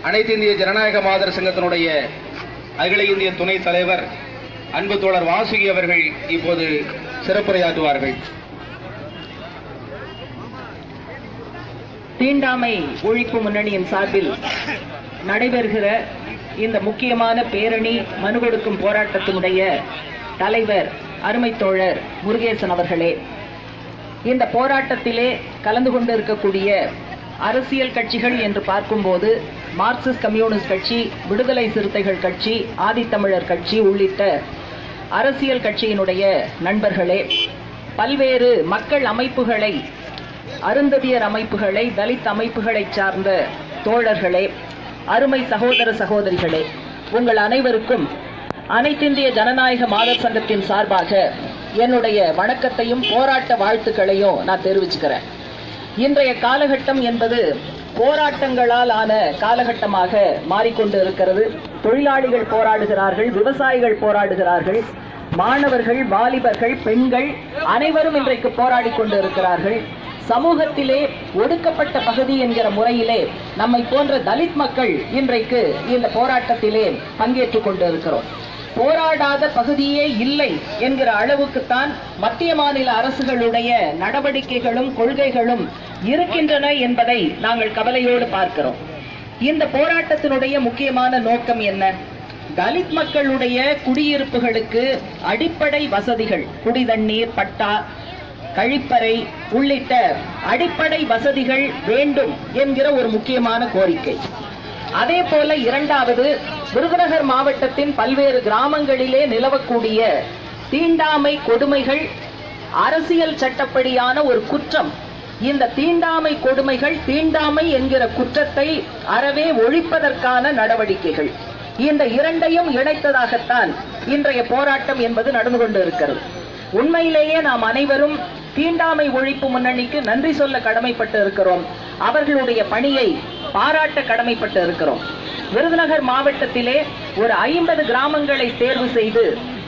அனைத்து இந்திய ஜனநாயக மாதர் சங்கத்தினுடைய அகில இந்திய துணைத் தலைவர் அன்பு தோழர் வாசுகி அவர்கள் இப்போது சிறப்புரையாற்றுவார்கள். தீண்டாமை ஒழிப்பு முன்னணியின் சார்பில் நடைபெறுகிற இந்த முக்கியமான பேரணி மனு கொடுக்கும் போராட்டத்தினுடைய தலைவர் அருமை தோழர் முருகேசன் அவர்களே, இந்த போராட்டத்திலே கலந்து கொண்டிருக்கக்கூடிய அரசியல் கட்சிகள் என்று பார்க்கும்போது மார்க்சிஸ்ட் கம்யூனிஸ்ட் கட்சி, விடுதலை சிறுத்தைகள் கட்சி, ஆதித்தமிழர் கட்சி உள்ளிட்ட அரசியல் கட்சியினுடைய நண்பர்களே, பல்வேறு மக்கள் அமைப்புகளை, அருந்ததியர் அமைப்புகளை, தலித் அமைப்புகளை சார்ந்த தோழர்களே, அருமை சகோதர சகோதரிகளே, உங்கள் அனைவருக்கும் அனைத்திந்திய ஜனநாயக மாதர் சங்கத்தின் சார்பாக என்னுடைய வணக்கத்தையும் போராட்ட வாழ்த்துக்களையும் நான் தெரிவிச்சுக்கிறேன். இன்றைய காலகட்டம் என்பது போராட்டங்களால் ஆன காலகட்டமாக மாறிக்கொண்டு இருக்கிறது. தொழிலாளிகள் போராடுகிறார்கள், விவசாயிகள் போராடுகிறார்கள், மாணவர்கள், வாலிபர்கள், பெண்கள் அனைவரும் இன்றைக்கு போராடி கொண்டு இருக்கிறார்கள். சமூகத்திலே ஒடுக்கப்பட்ட பகுதி என்கிற முறையிலே நம்மை போன்ற தலித் மக்கள் இன்றைக்கு இந்த போராட்டத்திலே பங்கேற்றுக் கொண்டு இருக்கிறோம். போராடாத பகுதியே இல்லை என்கிற அளவுக்குத்தான் மத்திய மாநில அரசுகளுடைய நடவடிக்கைகளும் கொள்கைகளும் இருக்கின்றன என்பதை நாங்கள் கவலையோடு பார்க்கிறோம். இந்த போராட்டத்தினுடைய முக்கியமான நோக்கம் என்ன? தலித் மக்களுடைய குடியிருப்புகளுக்கு அடிப்படை வசதிகள், குடிதண்ணீர், பட்டா, கழிப்பறை உள்ளிட்ட அடிப்படை வசதிகள் வேண்டும் என்கிற ஒரு முக்கியமான கோரிக்கை. அதே போல இரண்டாவது, விருதுநகர் மாவட்டத்தின் பல்வேறு கிராமங்களிலே நிலவக்கூடிய தீண்டாமை கொடுமைகள் அரசியல் சட்டப்படியான ஒரு குற்றம். இந்த தீண்டாமை கொடுமைகள், தீண்டாமை என்கிற குற்றத்தை அறவே ஒழிப்பதற்கான நடவடிக்கைகள், இந்த இரண்டையும் இணைத்ததாகத்தான் இன்றைய போராட்டம் என்பது நடந்து கொண்டு இருக்கிறது. உண்மையிலேயே நாம் அனைவரும் தீண்டாமை ஒழிப்பு முன்னணிக்கு நன்றி சொல்ல கடமைப்பட்டு இருக்கிறோம். அவர்களுடைய பணியை பாராட்ட கடமைப்பட்டு இருக்கிறோம். விருதுநகர் மாவட்டத்திலே ஒரு 50 கிராமங்களை தேர்வு செய்து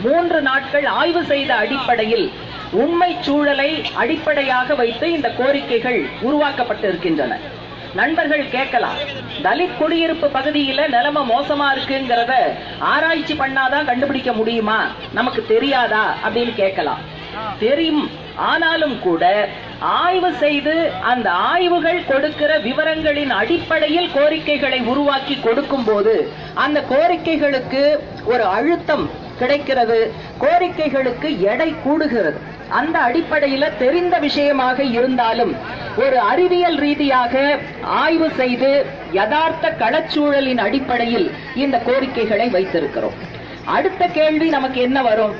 3 நாட்கள் ஆய்வு செய்த அடிப்படையில் உண்மை சூழலை அடிப்படையாக வைத்து இந்த கோரிக்கைகள் உருவாக்கப்பட்டிருக்கின்றன. நண்பர்கள் கேட்கலாம், தலித் குடியிருப்பு பகுதியில நிலைமை மோசமா இருக்குங்கிறத ஆராய்ச்சி பண்ணாதான் கண்டுபிடிக்க முடியுமா, நமக்கு தெரியாதா அப்படின்னு கேட்கலாம். தெரியும், ஆனாலும் கூட ஆய்வு செய்து அந்த ஆய்வுகள் கொடுக்கிற விவரங்களின் அடிப்படையில் கோரிக்கைகளை உருவாக்கி கொடுக்கும் போது அந்த கோரிக்கைகளுக்கு ஒரு அழுத்தம் கிடைக்கிறது, கோரிக்கைகளுக்கு எடை கூடுகிறது. அந்த அடிப்படையில தெரிந்த விஷயமாக இருந்தாலும் ஒரு அறிவியல் ரீதியாக ஆய்வு செய்து யதார்த்த களச்சூழலின் அடிப்படையில் இந்த கோரிக்கைகளை வைத்திருக்கிறோம். அடுத்த கேள்வி நமக்கு என்ன வரும்?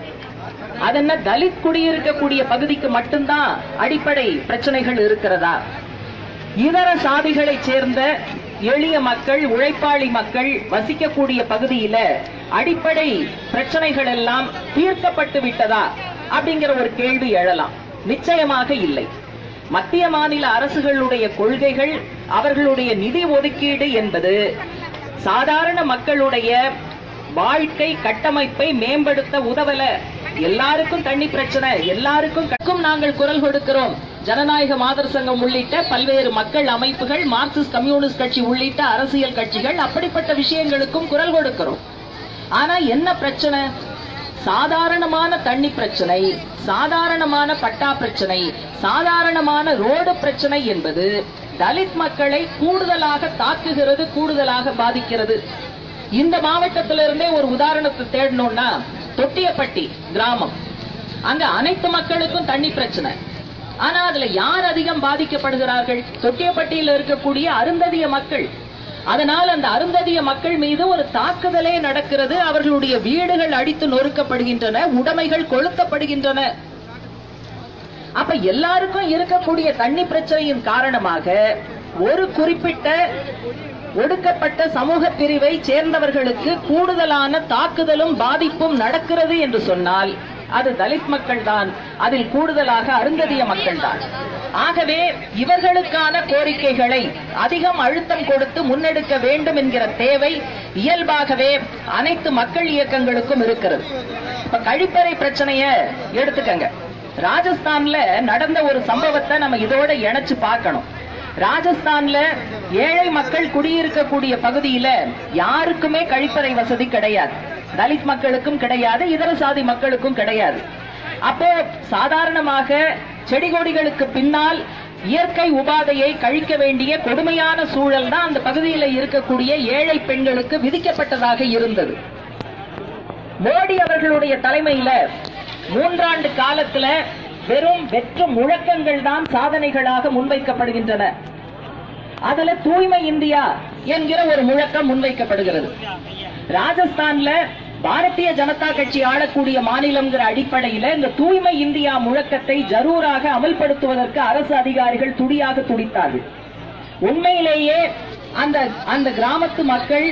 அதென்ன தலித் குடியிருக்கக்கூடிய பகுதிக்கு மட்டும்தான் அடிப்படை பிரச்சனைகள் இருக்கிறதா? இதர சாதிகளை சேர்ந்த எளிய மக்கள், உழைப்பாளி மக்கள் வசிக்கக்கூடிய பகுதியில அடிப்படை பிரச்சனைகள் எல்லாம் தீர்க்கப்பட்டு விட்டதா அப்படிங்கிற ஒரு கேள்வி எழலாம். நிச்சயமாக இல்லை. மத்திய மாநில அரசுகளுடைய கொள்கைகள், அவர்களுடைய நிதி ஒதுக்கீடு என்பது சாதாரண மக்களுடைய வாழ்க்கை கட்டமைப்பை மேம்படுத்த உதவல. எல்லாருக்கும் தண்ணி பிரச்சனை, எல்லாருக்கும் நாங்கள் குரல் கொடுக்கிறோம். ஜனநாயக மாதர் சங்கம் உள்ளிட்ட பல்வேறு மக்கள் அமைப்புகள், மார்க்சிஸ்ட் கம்யூனிஸ்ட் கட்சி உள்ளிட்ட அரசியல் கட்சிகள் அப்படிப்பட்ட விஷயங்களுக்கும் குரல் கொடுக்கிறோம். ஆனா என்ன பிரச்சனை? சாதாரணமான தண்ணி பிரச்சனை, சாதாரணமான பட்டா பிரச்சனை, சாதாரணமான ரோடு பிரச்சனை என்பது தலித் மக்களை கூடுதலாக தாக்குகிறது, கூடுதலாக பாதிக்கிறது. இந்த மாவட்டத்திலிருந்தே ஒரு உதாரணத்தை தேடணும்னா தொட்டியப்பட்டி கிராமம், அங்க அனைத்து மக்களுக்கும் தண்ணி பிரச்சனை. ஆனா அதுல யார் அதிகம் பாதிக்கப்படுகிறார்கள்? தொட்டியப்பட்டியில் இருக்கக்கூடிய அருந்ததிய மக்கள். அதனால் அந்த அருந்ததிய மக்கள் மீது ஒரு தாக்குதலே நடக்கிறது. அவர்களுடைய வீடுகள் அடித்து நொறுக்கப்படுகின்றன, உடைமைகள் கொளுத்தப்படுகின்றன. அப்ப எல்லாருக்கும் இருக்கக்கூடிய தண்ணி பிரச்சனையின் காரணமாக ஒரு குறிப்பிட்ட ஒடுக்கப்பட்ட சமூக பிரிவை சேர்ந்தவர்களுக்கு கூடுதலான தாக்குதலும் பாதிப்பும் நடக்கிறது என்று சொன்னால் அது தலித் மக்கள் தான், அதில் கூடுதலாக அருந்ததிய மக்கள் தான். ஆகவே இவர்களுக்கான கோரிக்கைகளை அதிகம் அழுத்தம் கொடுத்து முன்னெடுக்க வேண்டும் என்கிற தேவை இயல்பாகவே அனைத்து மக்கள் இயக்கங்களுக்கும் இருக்கிறது. இப்ப கழிப்பறை பிரச்சனைய எடுத்துக்கங்க. ராஜஸ்தான்ல நடந்த ஒரு சம்பவத்தை நம்ம இதோட இணைச்சு பார்க்கணும். ராஜஸ்தான்ல ஏழை மக்கள் குடியிருக்கக்கூடிய பகுதியில யாருக்குமே கழிப்பறை வசதி கிடையாது. தலித் மக்களுக்கும் கிடையாது, இதர சாதி மக்களுக்கும் கிடையாது. அப்போ சாதாரணமாக செடி கொடிகளுக்கு பின்னால் இயற்கை உபாதையை கழிக்க வேண்டிய கொடுமையான சூழல் தான் அந்த பகுதியில் இருக்கக்கூடிய ஏழை பெண்களுக்கு விதிக்கப்பட்டதாக இருந்தது. மோடி அவர்களுடைய தலைமையில 3 ஆண்டு காலத்துல வெறும் வெற்று முழக்கங்கள் தான் சாதனைகளாக முன்வைக்கப்படுகின்றன. அதுல தூய்மை இந்தியா என்கிற ஒரு முழக்கம் முன்வைக்கப்படுகிறது. ராஜஸ்தான்ல பாரதிய ஜனதா கட்சி ஆளக்கூடிய மாநிலங்கிற அடிப்படையில இந்த தூய்மை இந்தியா முழக்கத்தை ஜரூராக அமல்படுத்துவதற்கு அரசு அதிகாரிகள் துடியாக துடித்தார்கள். உண்மையிலேயே அந்த கிராமத்து மக்கள்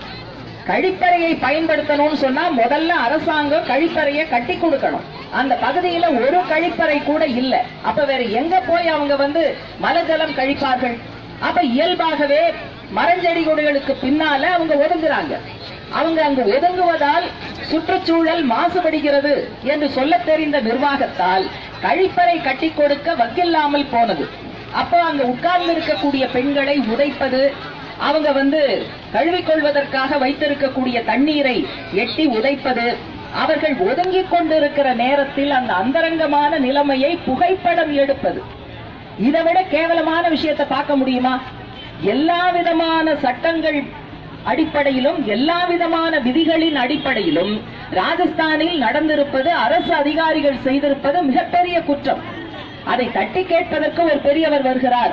கழிப்பறையை பயன்படுத்தணும்னு சொன்னா முதல்ல அரசாங்கம் கழிப்பறையை கட்டி கொடுக்கணும். அந்த பகுதியில ஒரு கழிப்பறை கூட இல்ல. அப்ப வேற எங்க போய் அவங்க மலஜலம் கழிப்பார்கள்? அப்ப இயல்பாகவே மரஞ்செடி கொடிகளுக்கு பின்னால அவங்க ஒதுங்குறாங்க. அவங்க அங்கு ஒதுங்குவதால் சுற்றுச்சூழல் மாசுபடுகிறது என்று சொல்ல தெரிந்த நிர்வாகத்தால் கழிப்பறை கட்டி கொடுக்க வக்கில்லாமல் போனது. அப்போ அங்க உட்கார்ந்து இருக்கக்கூடிய பெண்களை உதைப்பது, அவங்க கழுவிக்கொள்வதற்காக வைத்திருக்கக்கூடிய தண்ணீரை எட்டி உதைப்பது, அவர்கள் ஒதுங்கிக் கொண்டிருக்கிற நேரத்தில் அந்த அந்தரங்கமான நிலைமையை புகைப்படம் எடுப்பது, இதை விட கேவலமான விஷயத்தை பார்க்க முடியுமா? எல்லா விதமான சட்டங்கள் அடிப்படையிலும் எல்லா விதமான விதிகளின் அடிப்படையிலும் ராஜஸ்தானில் நடந்திருப்பது, அரசு அதிகாரிகள் செய்திருப்பது மிகப்பெரிய குற்றம். அதை தட்டி கேட்பதற்கு ஒரு பெரியவர் வருகிறார்.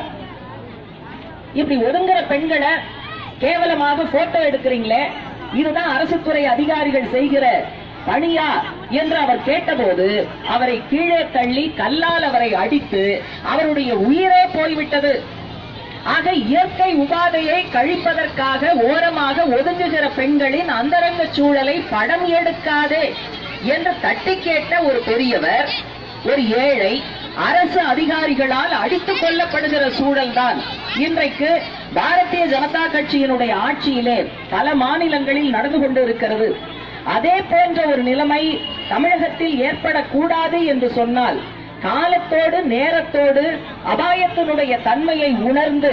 இப்படி ஒதுங்குற பெண்களை கேவலமாக போட்டோ எடுக்கிறீங்களே, இதுதான் அரசு துறை அதிகாரிகள் செய்கிற பணியா என்று அவர் கேட்டபோது அவரை கீழே தள்ளி கல்லால் அவரை அடித்து அவருடைய உயிரே போய்விட்டது. ஆக இயற்கை உபாதையை கழிப்பதற்காக ஓரமாக ஒதுங்குகிற பெண்களின் அந்தரங்க சூழலை படம் எடுக்காதே என்று தட்டி கேட்ட ஒரு பெரியவர், ஒரு ஏழை அரசு அதிகாரிகளால் அடித்துக் கொல்லப்படுகிற சூழல் தான் இன்றைக்கு பாரதிய ஜனதா கட்சியினுடைய ஆட்சியிலே பல மாநிலங்களில் நடந்து கொண்டு இருக்கிறது. அதே போன்ற ஒரு நிலைமை தமிழகத்தில் ஏற்படக்கூடாது என்று சொன்னால் காலத்தோடு நேரத்தோடு அபாயத்தினுடைய தன்மையை உணர்ந்து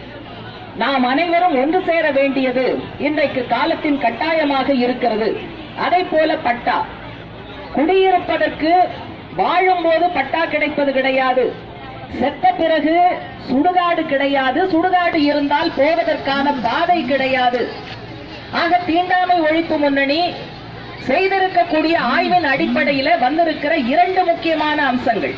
நாம் அனைவரும் ஒன்று சேர வேண்டியது இன்றைக்கு காலத்தின் கட்டாயமாக இருக்கிறது. அதை போல பட்டா, குடியிருப்பதற்கு வாழும் போது பட்டா கிடைப்பது கிடையாது, செத்த பிறகு சுடுகாடு கிடையாது, சுடுகாடு இருந்தால் போவதற்கான பாதை கிடையாது. ஆக தீண்டாமை ஒழிப்பு முன்னணி செய்திருக்கக்கூடிய ஆய்வின் அடிப்படையில் வந்திருக்கிற 2 முக்கியமான அம்சங்கள்.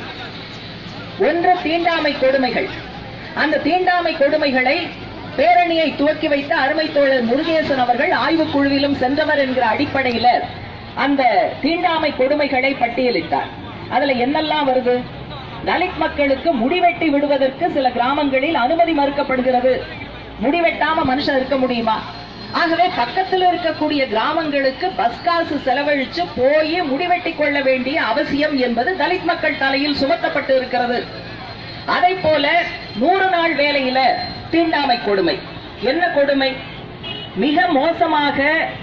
ஒன்று தீண்டாமை கொடுமைகள். அந்த தீண்டாமை கொடுமைகளை பேரணியை துவக்கி வைத்த அருமை தோழர் முருகேசன் அவர்கள் ஆய்வுக்குழுவிலும் சென்றவர் என்கிற அடிப்படையில் அந்த தீண்டாமை கொடுமைகளை பட்டியலிட்டார். அதுல என்னெல்லாம் வருது? தலித் மக்களுக்கு முடிவெட்டி விடுவதற்கு சில கிராமங்களில் அனுமதி மறுக்கப்படுகிறது. முடிவெட்டாம மனுஷன் இருக்க முடியுமா? ஆகவே பக்கத்தில் இருக்கக்கூடிய கிராமங்களுக்கு பஸ் காசு செலவழிச்சு போய் முடிவெட்டி கொள்ள வேண்டிய அவசியம் என்பது தலித் மக்கள் தலையில் சுமத்தப்பட்டு இருக்கிறது. அதை போல 100 நாள் வேலையில தீண்டாமை கொடுமை. என்ன கொடுமை? மிக மோசமாக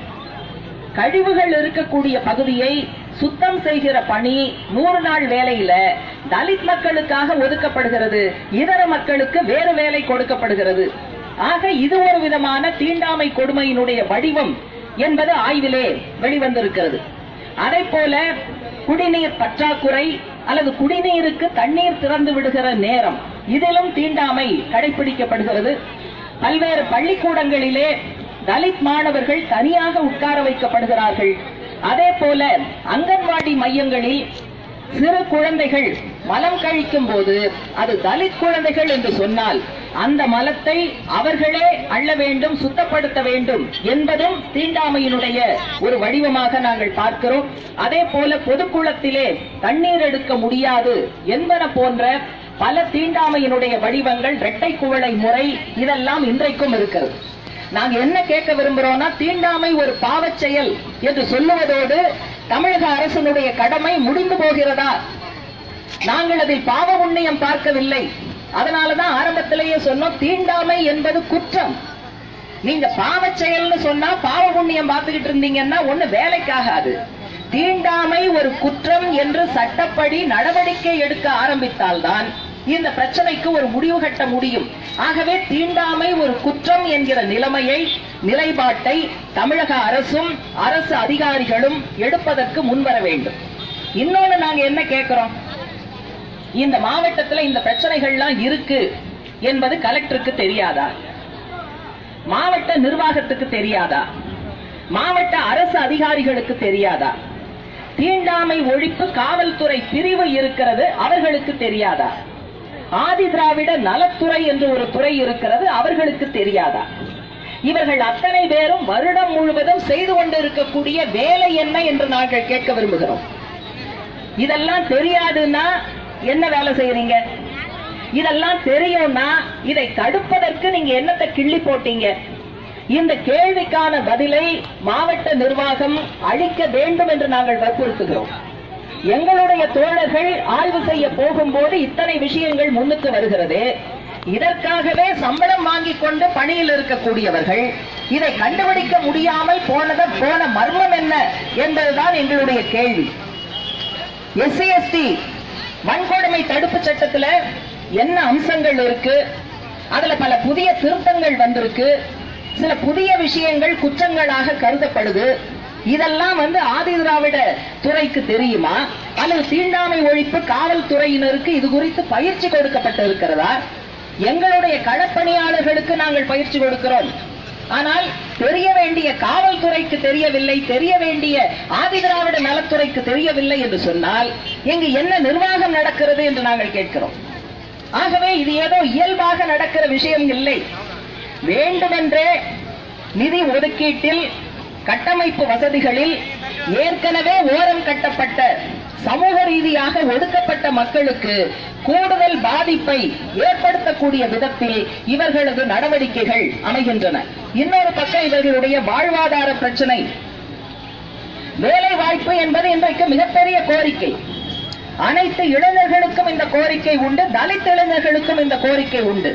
கழிவுகள் இருக்கக்கூடிய பகுதியை சுத்தம் செய்கிற பணி 100 நாள் வேலையில தலித் மக்களுக்காக ஒதுக்கப்படுகிறது, இதர மக்களுக்கு வேறு வேலை கொடுக்கப்படுகிறது. ஆக இது ஒரு விதமான தீண்டாமை கொடுமையினுடைய வடிவம் என்பது ஆய்விலே வெளிவந்திருக்கிறது. அதை போல குடிநீர் பற்றாக்குறை அல்லது குடிநீருக்கு தண்ணீர் திறந்து விடுகிற நேரம், இதிலும் தீண்டாமை கடைபிடிக்கப்படுகிறது. பல்வேறு பள்ளிக்கூடங்களிலே தலித் மாணவர்கள் தனியாக உட்கார வைக்கப்படுகிறார்கள். அதே போல அங்கன்வாடி மையங்களில் சிறு குழந்தைகள் மலம் கழிக்கும் போது அது தலித் குழந்தைகள் என்று சொன்னால் அந்த மலத்தை அவர்களே அள்ள வேண்டும், சுத்தப்படுத்த வேண்டும் என்பதும் தீண்டாமையினுடைய ஒரு வடிவமாக நாங்கள் பார்க்கிறோம். அதே போல பொதுக்குளத்திலே தண்ணீர் எடுக்க முடியாது என்பன போன்ற பல தீண்டாமையினுடைய வடிவங்கள், இரட்டை குவளை முறை, இதெல்லாம் இன்றைக்கும் இருக்கிறது. நாங்க என்ன கேட்க விரும்புறோம்னா, தீண்டாமை ஒரு பாவச் செயல் என்று சொல்லுவதோடு தமிழக அரசினுடைய கடமை முடிந்து போகிறதா? நாங்கள் அதில் பாவ புண்ணியம் பார்க்கவில்லை. அதனாலதான் ஆரம்பத்திலேயே சொன்னோம், தீண்டாமை என்பது குற்றம். நீங்க பாவச் செயல்னு சொன்னா பாவ புண்ணியம் பார்த்துக்கிட்டு இருந்தீங்கன்னா ஒண்ணு வேலைக்காகாது. தீண்டாமை ஒரு குற்றம் என்று சட்டப்படி நடவடிக்கை எடுக்க ஆரம்பித்தால்தான் இந்த பிரச்சனைக்கு ஒரு முடிவு கட்ட முடியும். ஆகவே தீண்டாமை ஒரு குற்றம் என்கிற நிலைப்பாட்டை தமிழக அரசும் அரசு அதிகாரிகளும் எடுப்பதற்கு முன்வர வேண்டும். இன்னொன்னு நாங்க என்ன கேட்கிறோம், இந்த மாவட்டத்தில் இந்த பிரச்சனைகள்லாம் இருக்கு என்பது கலெக்டருக்கு தெரியாதா? மாவட்ட நிர்வாகத்துக்கு தெரியாதா? மாவட்ட அரசு அதிகாரிகளுக்கு தெரியாதா? தீண்டாமை ஒழிப்பு காவல்துறை பிரிவு இருக்கிறது, அவர்களுக்கு தெரியாதா? ஆதி திராவிட நலத்துறை என்று ஒரு துறை இருக்கிறது, அவர்களுக்கு தெரியாதா? இவர்கள் அத்தனை பேரும் வருடம் முழுவதும் செய்து கொண்டிருக்கக்கூடிய வேலை என்ன என்று நாங்கள் கேட்க விரும்புகிறோம். இதெல்லாம் தெரியாதுன்னா என்ன வேலை செய்யறீங்க? இதெல்லாம் தெரியும்னா இதை தடுப்பதற்கு நீங்க என்னத்தை கிள்ளி போட்டீங்க? இந்த கேள்விக்கான பதிலை மாவட்ட நிர்வாகம் அளிக்க வேண்டும் என்று நாங்கள் வற்புறுத்துகிறோம். எங்களுடைய தோழர்கள் ஆய்வு செய்ய போகும்போது இத்தனை விஷயங்கள் முன்னுக்கு வருகிறது. இதற்காகவே சம்பளம் வாங்கிக் கொண்டு பணியில் இருக்கக்கூடியவர்கள் இதை கண்டுபிடிக்க முடியாமல் போன மர்மம் என்ன என்பதுதான் எங்களுடைய கேள்வி. SC/ST வன்கொடுமை தடுப்பு சட்டத்துல என்ன அம்சங்கள் இருக்கு? அதுல பல புதிய திருத்தங்கள் வந்திருக்கு. சில புதிய விஷயங்கள் குற்றங்களாக கருதப்படுது. இதெல்லாம் ஆதி திராவிட துறைக்கு தெரியுமா? அல்லது தீண்டாமை ஒழிப்பு காவல்துறையினருக்கு இது குறித்து பயிற்சி கொடுக்கப்பட்டிருக்கிறதா? எங்களுடைய களப்பணியாளர்களுக்கு நாங்கள் பயிற்சி கொடுக்கிறோம். ஆனால் தெரிய வேண்டிய காவல்துறைக்கு தெரியவில்லை, தெரிய வேண்டிய ஆதி திராவிட நலத்துறைக்கு தெரியவில்லை என்று சொன்னால் இங்கு என்ன நிர்வாகம் நடக்கிறது என்று நாங்கள் கேட்கிறோம். ஆகவே இது ஏதோ இயல்பாக நடக்கிற விஷயம் இல்லை. வேண்டுமென்றே நிதி ஒதுக்கீட்டில், கட்டமைப்பு வசதிகளில் ஏற்கனவே ஓரம் கட்டப்பட்ட சமூக ரீதியாக ஒடுக்கப்பட்ட மக்களுக்கு கூடுதல் பாதிப்பை ஏற்படுத்தக்கூடிய விதத்தில் இவர்களது நடவடிக்கைகள் அமைகின்றன. இன்னொரு பக்கம் இவர்களுடைய வாழ்வாதார பிரச்சனை, வேலை வாய்ப்பு என்பது இன்றைக்கு மிகப்பெரிய கோரிக்கை. அனைத்து இளைஞர்களுக்கும் இந்த கோரிக்கை உண்டு, தலித் இளைஞர்களுக்கும் இந்த கோரிக்கை உண்டு.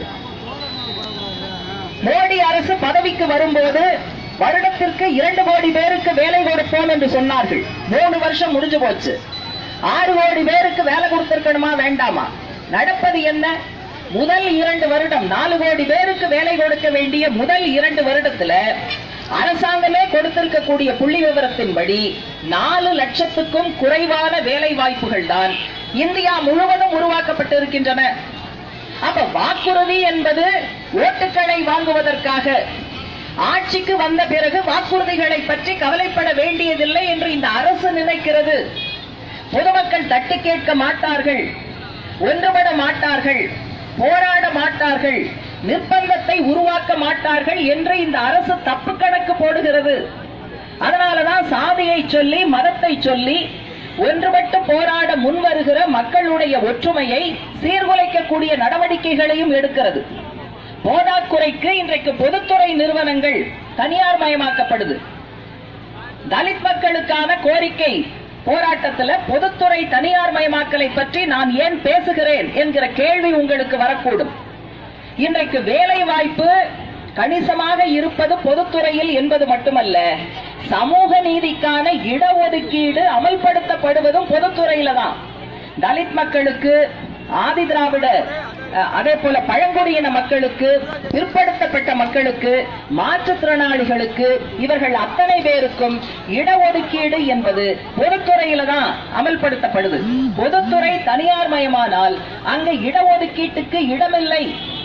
மோடி அரசு பதவிக்கு வரும்போது வருடத்திற்கு 2 கோடி பேருக்கு வேலை கொடுப்போம் என்று சொன்னார்கள். 3 வருஷம் முடிஞ்சு போச்சு. 6 கோடி பேருக்கு வேலை கொடுத்திருக்கணுமா வேண்டாமா? நடப்பது என்ன? முதல் 2 வருடம் 4 கோடி பேருக்கு வேலை கொடுக்க வேண்டிய முதல் 2 வருடத்துல அரசாங்கமே கொடுத்திருக்கக்கூடிய புள்ளி விவரத்தின்படி 4 லட்சத்துக்கும் குறைவான வேலை வாய்ப்புகள் தான் இந்தியா முழுவதும் உருவாக்கப்பட்டிருக்கின்றன. அப்ப வாக்குறுதி என்பது ஓட்டுக்களை வாங்குவதற்காக, ஆட்சிக்கு வந்த பிறகு வாக்குறுதிகளை பற்றி கவலைப்பட வேண்டியதில்லை என்று இந்த அரசு நினைக்கிறது. பொதுமக்கள் தட்டி கேட்க மாட்டார்கள், ஒன்றுபட மாட்டார்கள், போராட மாட்டார்கள், நிர்பந்தத்தை உருவாக்க மாட்டார்கள் என்று இந்த அரசு தப்பு கணக்கு போடுகிறது. அதனாலதான் சாதியை சொல்லி, மதத்தை சொல்லி ஒன்றுபட்டு போராட முன்வருகிற மக்களுடைய ஒற்றுமையை சீர்குலைக்கக்கூடிய நடவடிக்கைகளையும் எடுக்கிறது. போதாக்குறைக்கு இன்றைக்கு பொதுத்துறை நிறுவனங்கள் தனியார் மயமாக்கப்படுது. தலித் மக்களுக்கான கோரிக்கை போராட்டத்தில் பொதுத்துறை தனியார் மயமாக்கலை பற்றி நான் ஏன் பேசுகிறேன் என்கிற கேள்வி உங்களுக்கு வரக்கூடும். இன்றைக்கு வேலை வாய்ப்பு கணிசமாக இருப்பது பொதுத்துறையில் என்பது மட்டுமல்ல, சமூக நீதிக்கான இடஒதுக்கீடு அமல்படுத்தப்படுவதும் பொதுத்துறையில தான். தலித் மக்களுக்கு, ஆதி திராவிட, அதே போல பழங்குடியின மக்களுக்கு, பிற்படுத்தப்பட்ட மக்களுக்கு, மாற்றுத்திறனாளிகளுக்கு, இவர்கள் அத்தனை பேருக்கும் இடஒதுக்கீடு என்பது பொதுத்துறையில தான் அமல்படுத்தப்படுது. பொதுத்துறை தனியார் மயமானால் அங்க இடஒதுக்கீட்டுக்கு இடமில்லை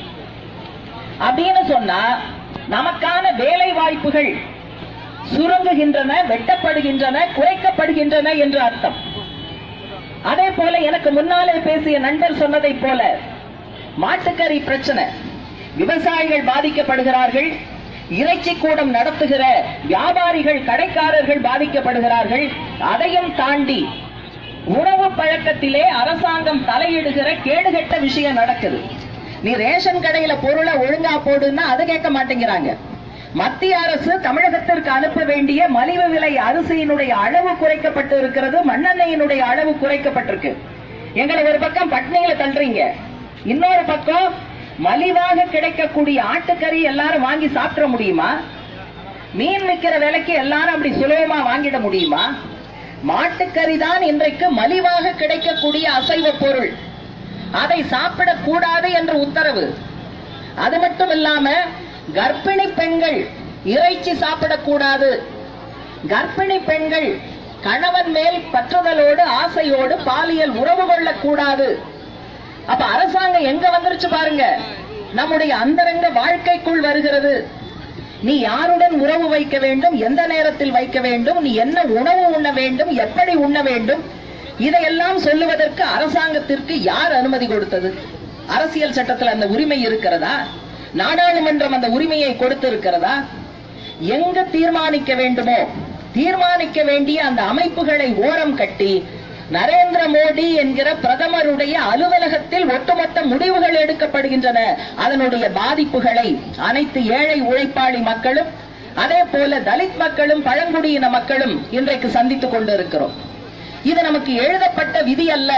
அப்படின்னு சொன்னா நமக்கான வேலை வாய்ப்புகள் சுருங்குகின்றன, வெட்டப்படுகின்றன, குறைக்கப்படுகின்றன என்று அர்த்தம். அதே போல எனக்கு முன்னாலே பேசிய நண்பர் சொன்னதை போல மாட்டுக்கறி பிரச்சனை, விவசாயிகள் பாதிக்கப்படுகிறார்கள், இறைச்சி கூடம் நடத்துகிற வியாபாரிகள், கடைக்காரர்கள் பாதிக்கப்படுகிறார்கள். அதையும் தாண்டி உணவு பழக்கத்திலே அரசாங்கம் தலையிடுகிற கேடுகட்ட விஷயம் நடக்குது. நீ ரேஷன் கடையில பொருளை ஒழுங்கா போடுன்னா அது கேட்க மாட்டேங்கிறாங்க. மத்திய அரசு தமிழகத்திற்கு அனுப்ப வேண்டிய மலிவு விலை அரிசியினுடைய அளவு குறைக்கப்பட்டு இருக்கிறது, மண்ணெண்ணெயினுடைய அளவு குறைக்கப்பட்டிருக்கு. எங்களை ஒரு பக்கம் பட்னியில தள்ளுறீங்க, இன்னொரு பக்கம் மலிவாக கிடைக்கக்கூடிய ஆட்டுக்கறி எல்லாரும் வாங்கி சாப்பிட முடியுமா? மீன் விற்கிற விலைக்கு எல்லாரும் அப்படி சுலபமா வாங்கிட முடியுமா? மாட்டுக்கறி தான் இன்றைக்கு மலிவாக கிடைக்கக்கூடிய அசைவ பொருள். அதை சாப்பிடக்கூடாது என்ற உத்தரவு. அது மட்டும் இல்லாம கர்ப்பிணி பெண்கள் இறைச்சி சாப்பிடக்கூடாது. கர்ப்பிணி பெண்கள் கணவன் மேல் பற்றுதலோடு ஆசையோடு பாலியல் உறவு கொள்ளக்கூடாது. அப்ப அரசாங்கம் எங்க வந்துருச்சு பாருங்க, நம்முடைய அந்தரங்க வாழ்க்கைக்குள் வருகிறது. நீ யாருடன் உறவு வைக்க வேண்டும், எந்த நேரத்தில் வைக்க வேண்டும், நீ என்ன உணவு உண்ண வேண்டும், எப்படி உண்ண வேண்டும், இதையெல்லாம் சொல்லுவதற்கு அரசாங்கத்திற்கு யார் அனுமதி கொடுத்தது? அரசியல் சட்டத்தில் அந்த உரிமை இருக்கிறதா? நாடாளுமன்றம் அந்த உரிமையை கொடுத்திருக்கிறதா? எங்க தீர்மானிக்க வேண்டுமோ தீர்மானிக்க வேண்டிய அந்த அமைப்புகளை ஓரம் கட்டி நரேந்திர மோடி என்கிற பிரதமருடைய அலுவலகத்தில் ஒட்டுமொத்த முடிவுகள் எடுக்கப்படுகின்றன. அதனுடைய பாதிப்புகளை அனைத்து ஏழை உழைப்பாளி மக்களும் அதே போல தலித் மக்களும் பழங்குடியின மக்களும் இன்றைக்கு சந்தித்துக் கொண்டிருக்கிறோம். இது நமக்கு எழுதப்பட்ட விதி அல்ல.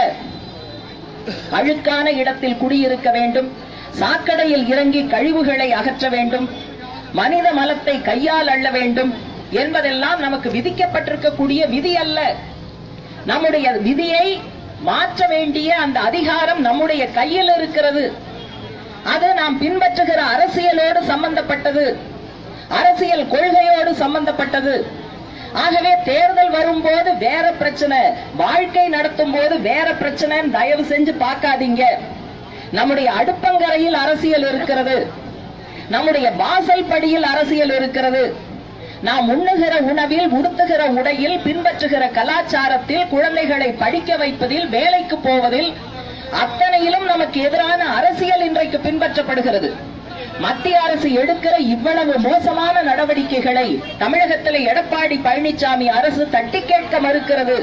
அழுக்கான இடத்தில் குடியிருக்க வேண்டும், சாக்கடையில் இறங்கி கழிவுகளை அகற்ற வேண்டும், மனித மலத்தை கையால் அள்ள வேண்டும் என்பதெல்லாம் நமக்கு விதிக்கப்பட்டிருக்கக்கூடிய விதி அல்ல. நம்முடைய விதியை மாற்ற வேண்டிய அந்த அதிகாரம் நம்முடைய கையில் இருக்கிறது. அது நாம் பின்பற்றுகிற அரசியலோடு சம்பந்தப்பட்டது, அரசியல் கொள்கையோடு சம்பந்தப்பட்டது. ஆகவே தேர்தல் வரும்போது வேற பிரச்சனை, வாழ்க்கை நடத்தும் போது வேற பிரச்சனை தயவு செஞ்சு பார்க்காதீங்க. நம்முடைய அடுப்பங்கரையில் அரசியல் இருக்கிறது, நம்முடைய வாசல் படியில் அரசியல் இருக்கிறது. நாம் உண்ணுகிற உணவில், உடுத்துகிற உடையில், பின்பற்றுகிற கலாச்சாரத்தில், குழந்தைகளை படிக்க வைப்பதில், வேலைக்கு போவதில், அத்தனையிலும் நமக்கு எதிரான அரசியல் இன்றைக்கு பின்பற்றப்படுகிறது. மத்திய அரசு எடுக்கிற இவ்வளவு மோசமான நடவடிக்கைகளை தமிழகத்தில் எடப்பாடி பழனிசாமி அரசு தட்டி கேட்க மறுக்கிறது.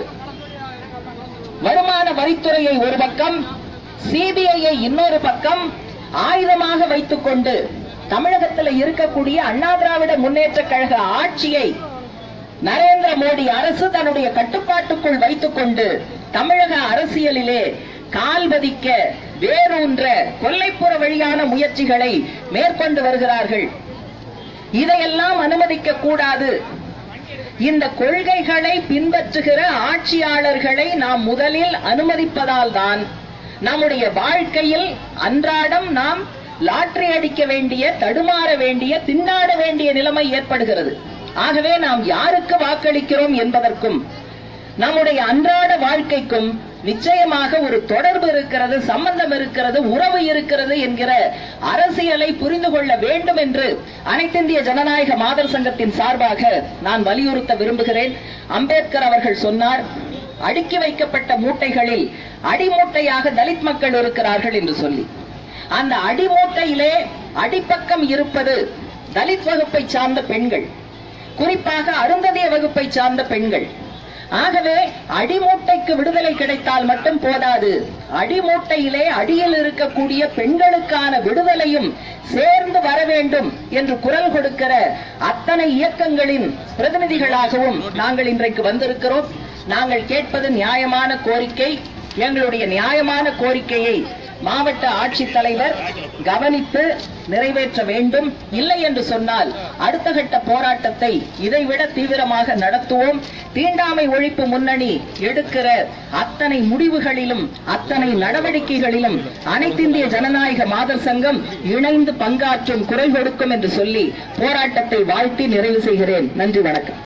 வருமான வரித்துறையை ஒரு பக்கம், சிபிஐயை இன்னொரு பக்கம் ஆயுதமாக வைத்துக் கொண்டு தமிழகத்தில் இருக்கக்கூடிய அண்ணா திராவிட முன்னேற்ற கழக ஆட்சியை நரேந்திர மோடி அரசு தன்னுடைய கட்டுப்பாட்டுக்குள் வைத்துக் கொண்டு தமிழக அரசியலிலே கால் பதிக்க, வேரூன்ற, கொல்லைப்புற வழியான முயற்சிகளை மேற்கொண்டு வருகிறார்கள். இதையெல்லாம் அனுமதிக்க கூடாது. இந்த கொள்கைகளை பின்பற்றுகிற ஆட்சியாளர்களை நாம் முதலில் அனுமதிப்பதால் தான் நம்முடைய வாழ்க்கையில் அன்றாடம் நாம் லாட்டரி அடிக்க வேண்டிய, தடுமாற வேண்டிய, திண்டாட வேண்டிய நிலைமை ஏற்படுகிறது. ஆகவே நாம் யாருக்கு வாக்களிக்கிறோம் என்பதற்கும் நம்முடைய அன்றாட வாழ்க்கைக்கும் நிச்சயமாக ஒரு தொடர்பு இருக்கிறது, சம்பந்தம் இருக்கிறது, உறவு இருக்கிறது என்கிற அரசியலை புரிந்து கொள்ள வேண்டும் என்று அனைத்திந்திய ஜனநாயக மாதர் சங்கத்தின் சார்பாக நான் வலியுறுத்த விரும்புகிறேன். அம்பேத்கர் அவர்கள் சொன்னார், அடுக்கி வைக்கப்பட்ட மூட்டைகளில் அடிமூட்டையாக தலித் மக்கள் இருக்கிறார்கள் என்று சொல்லி. அந்த அடிமூட்டையிலே அடிப்பக்கம் இருப்பது தலித் வகுப்பை சார்ந்த பெண்கள், குறிப்பாக அருந்ததிய வகுப்பை சார்ந்த பெண்கள். ஆகவே அடிமூட்டைக்கு விடுதலை கிடைத்தால் மட்டும் போதாது, அடிமூட்டையிலே அடியில் இருக்கக்கூடிய பெண்களுக்கான விடுதலையும் சேர்ந்து வர வேண்டும் என்று குரல் கொடுக்கிற அத்தனை இயக்கங்களின் பிரதிநிதிகளாகவும் நாங்கள் இன்றைக்கு வந்திருக்கிறோம். நாங்கள் கேட்பது நியாயமான கோரிக்கை. எங்களுடைய நியாயமான கோரிக்கையை மாவட்ட ஆட்சித்தலைவர் கவனித்து நிறைவேற்ற வேண்டும். இல்லை என்று சொன்னால் அடுத்த கட்ட போராட்டத்தை இதைவிட தீவிரமாக நடத்துவோம். தீண்டாமை ஒழிப்பு முன்னணி எடுக்கிற அத்தனை முடிவுகளிலும், அத்தனை நடவடிக்கைகளிலும் அனைத்திந்திய ஜனநாயக மாதர் சங்கம் இணைந்து பங்காற்றும், குரல் கொடுக்கும் என்று சொல்லி போராட்டத்தை வாழ்த்தி நிறைவு செய்கிறேன். நன்றி, வணக்கம்.